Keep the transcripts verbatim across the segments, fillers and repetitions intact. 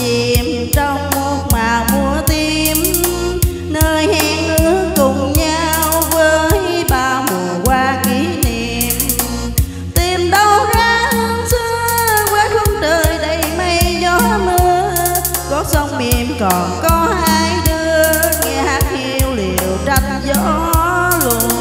chìm trong một màu mùa tím, nơi hẹn ước cùng nhau với bao mùa qua kỷ niệm. Tìm đâu ra hương xưa quê hương trời đầy mây gió mưa, gót sông mềm còn có hai đứa nghe hát hiu liều tranh gió lùa.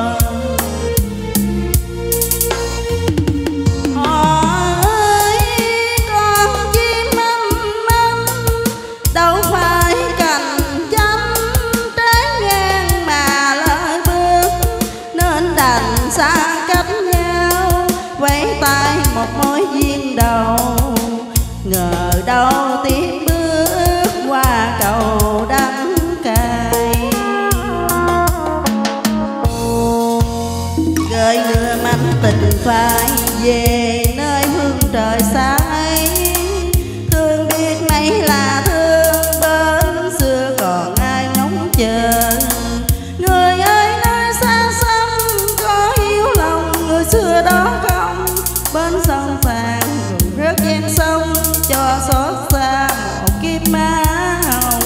Xa cách nhau vẫy tay một mối duyên đầu, ngờ đâu tiến bước qua cầu đắng cay. Gợi lừa mảnh tình phai về nơi hương trời xa ấy, thương biết mấy là thương bên xưa còn ai ngóng chờ. Người ơi nơi xa xăm có hiếu lòng người xưa đó không, bên sông vàng cùng rớt gian sông cho xót xa một kiếp má hồng.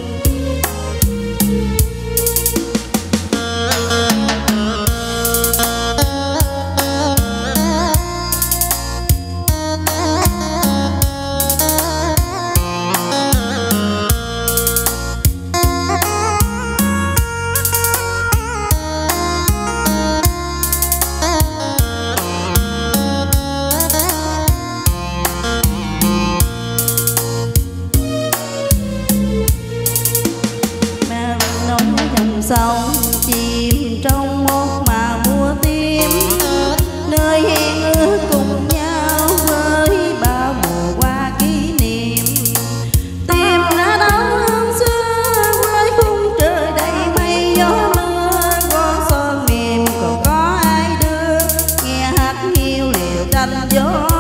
Sông chìm trong một màu mùa tím, nơi hẹn ước cùng nhau với bao mùa qua kỷ niệm. Tìm ra đâu hương xưa với khung trời đầy mây gió mưa, con son mềm còn có ai đưa nghe hát hiu liều tranh gió.